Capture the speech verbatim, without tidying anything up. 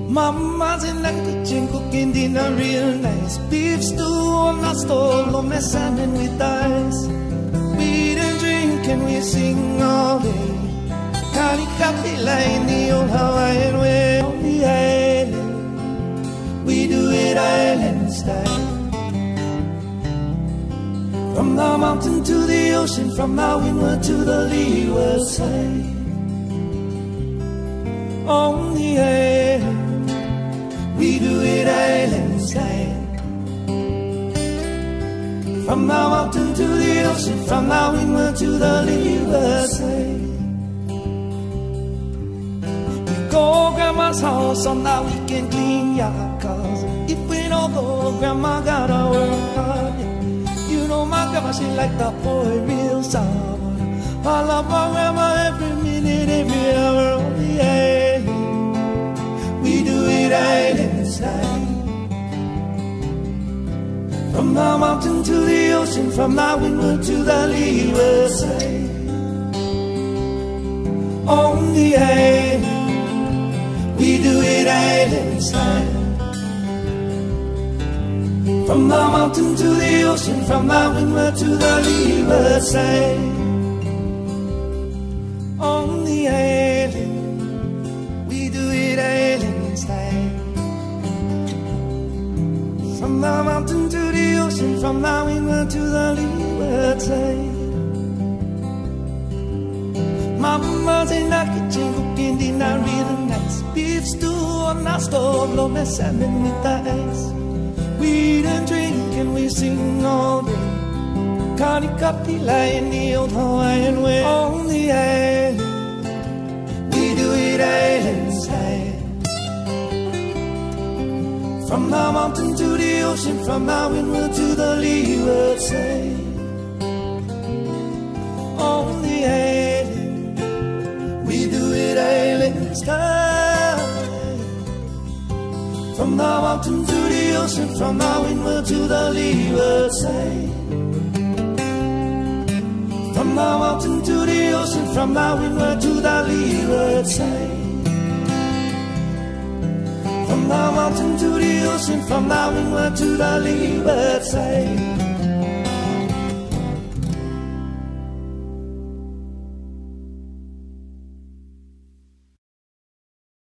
Mama's in the kitchen cooking dinner real nice. Beef stew on the stove, on the salmon with ice. We eat and drink and we sing all day. Cali coffee line, the old Hawaiian way. On the island, we do it island style. From the mountain to the ocean, from the windward to the leeward side. On the island, we do it island style. From the mountain to the ocean, from the windward to the leeward side. We go grandma's house on the weekend, clean yard cars. If we don't go, grandma gotta work hard. You know my grandma, she like that boy real sour. I love my grandma every minute, every hour on the island. We do it island style. From the mountain to the ocean, from the windward to the leeward side. On the island, we do it island style. From the mountain to the ocean, from the windward to the leeward side. On the island, we do it island style. From the mountain to the ocean, from the windward to the leeward side. Mama's in the kitchen cooking dinner real nice. Beef stew on the stove, love the salmon with the ice. We eat and drink and we sing all day. Connie coffee lie in the old Hawaiian way. On the island, we do it island style. From the mountain to the ocean, from the windward to the leeward side. On the island, we do it island style. From the mountain to the ocean, from the windward to the leeward side. From the mountain to the ocean, from the windward to the leeward side. From the mountain to the ocean, from the windward to the leeward side.